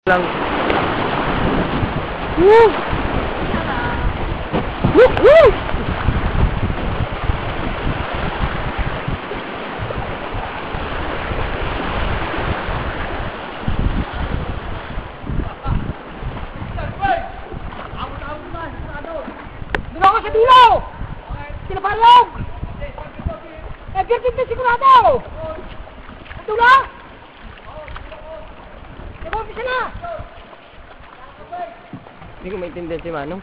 lang. Woo! Woo! Woo! Doon ako sa dulo! Sinaparlog! Nag-15 sigurado! Sa dulo! Nag-office na! Hindi ko maintindihan si Manong.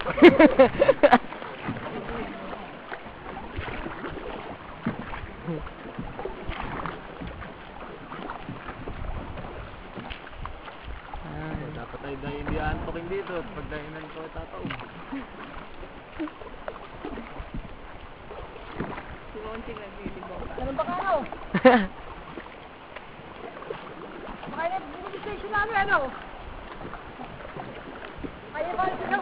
Dapat ay dahil hindi antokin dito. Pag dahilan ko tataog. Si Monting naglilibong. Ganun ba kayo? Baka na registration namin ano? Kaya ba ito?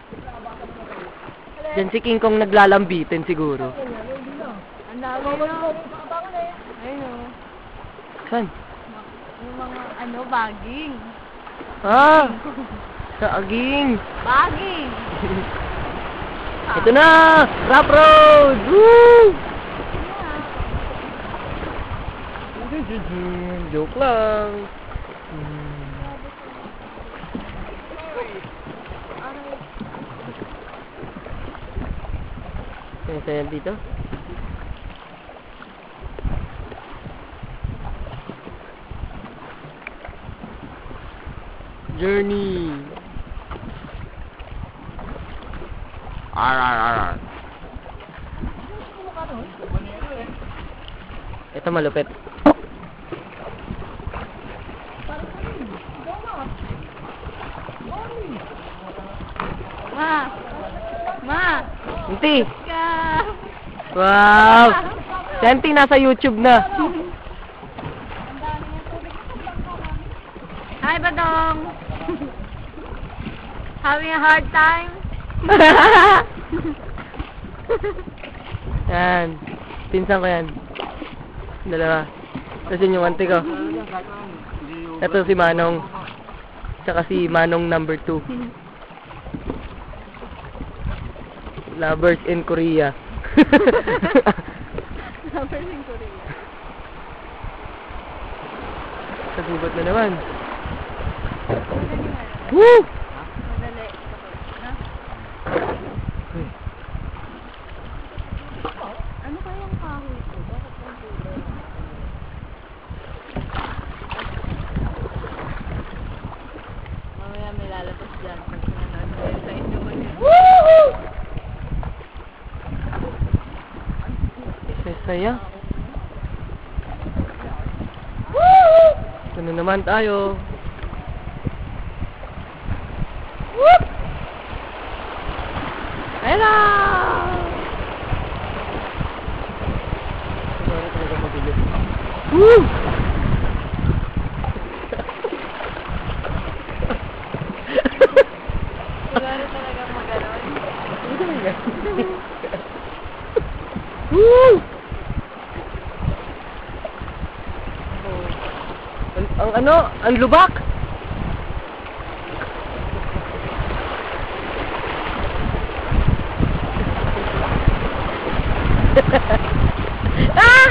Yan si King Kong naglalambitin siguro. Ang dami na. Ayun o. Saan? Yung mga baging. Ah! Sa aging! Baging! Ito na! Rap Road! Woo! Joke lang. Saya dito. Journey. Ito malupit. Ma! Auntie! Ka! Wow! Si Auntie nasa YouTube na. Hi, Badong! Having a hard time? Yan. Pinsan ko yan. Dalawa. Tapos yun yung auntie ko. Ito si Manong. Tsaka si Manong number 2. Lovers in Korea. Lovers in Korea. Sagubat na naman. Woo! Madali. Ha? Ano kayang kahoy ko? Bakit ang tulad? Mamaya may lalabas dyan. Pag nanonood sa inyo ko yun. Woo! Saya. Woo! Ito na naman tayo. Whoop! Hello! Woo! Siguro talaga maganon. Woo! Ang ano? Ang lubak? Ah!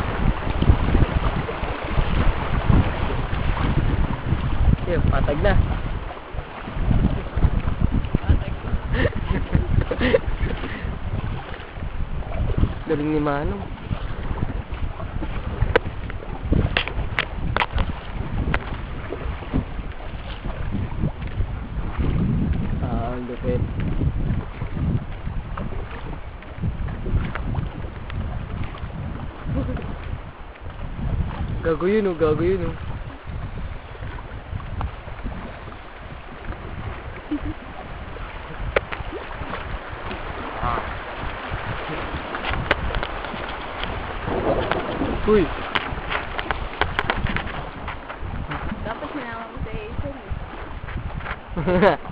Yung patag na. Galing ni Manong. Ang lupit. Gago yun o, gago yun o. Uy! Dapat sinama mo sa Asian eh.